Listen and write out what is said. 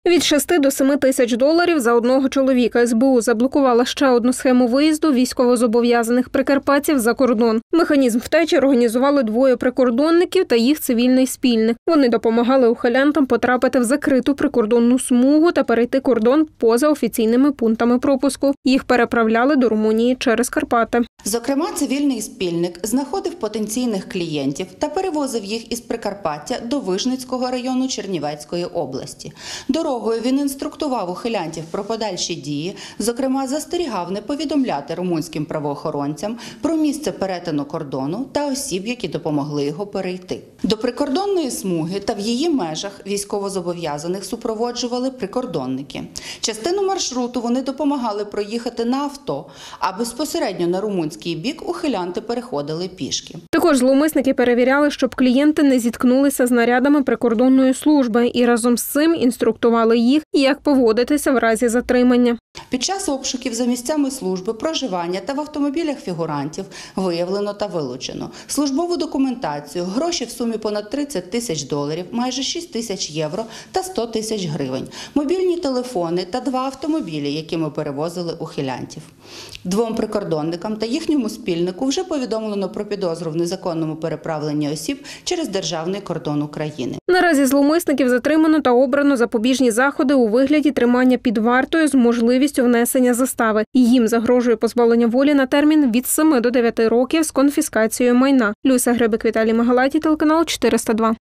Від 6 до 7 тисяч доларів за одного чоловіка. СБУ заблокувала ще одну схему виїзду військовозобов'язаних прикарпатців за кордон. Механізм втечі організували двоє прикордонників та їх цивільний спільник. Вони допомагали ухилянтам потрапити в закриту прикордонну смугу та перейти кордон поза офіційними пунктами пропуску. Їх переправляли до Румунії через Карпати. Зокрема, цивільний спільник знаходив потенційних клієнтів та перевозив їх із Прикарпаття до Вижницького району Чернівецької області. Дорогою він інструктував ухилянтів про подальші дії, зокрема, застерігав не повідомляти румунським правоохоронцям про місце перетину кордону та осіб, які допомогли його перейти. До прикордонної смуги та в її межах військовозобов'язаних супроводжували прикордонники. Частину маршруту вони допомагали проїхати на авто, а безпосередньо на румунський бік ухилянти переходили пішки. Також зловмисники перевіряли, щоб клієнти не зіткнулися з нарядами прикордонної служби і разом з цим інструктували їх, як поводитися в разі затримання. Під час обшуків за місцями служби, проживання та в автомобілях фігурантів виявлено та вилучено службову документацію, гроші в сумі понад 30 тисяч доларів, майже 6 тисяч євро та 100 тисяч гривень, мобільні телефони та 2 автомобілі, якими перевозили ухилянтів. 2 прикордонникам та їхньому спільнику вже повідомлено про підозру в незаконному переправленні осіб через державний кордон України. Наразі зловмисників затримано та обрано запобіжні заходи у вигляді тримання під вартою з можливістю внесення застави. Їм загрожує позбавлення волі на термін від 7 до 9 років з конфіскацією майна. Люся Грибик, Віталій Магалаті, телеканал 402.